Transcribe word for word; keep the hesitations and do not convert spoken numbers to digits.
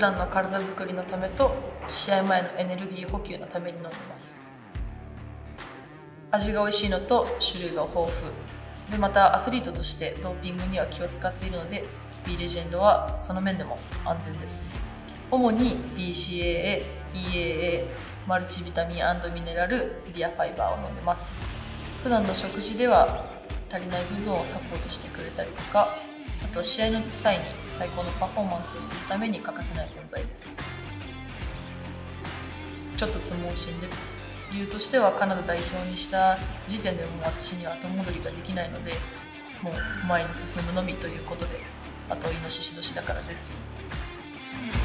段の体づくりのためと試合前のエネルギー補給のために飲んでます。味が美味しいのと種類が豊富で、またアスリートとしてドーピングには気を使っているので B レジェンドはその面でも安全です。主に ビーシーエーエー、イーエーエー、マルチビタミン&ミネラル、ビアファイバーを飲んでます。普段の食事では足りない部分をサポートしてくれたりとか、あと試合の際に最高のパフォーマンスをするために欠かせない存在です。ちょっとつ盲信です。理由としてはカナダ代表にした時点でもう私には後戻りができないので、もう前に進むのみということで、あとイノシシ年だからです。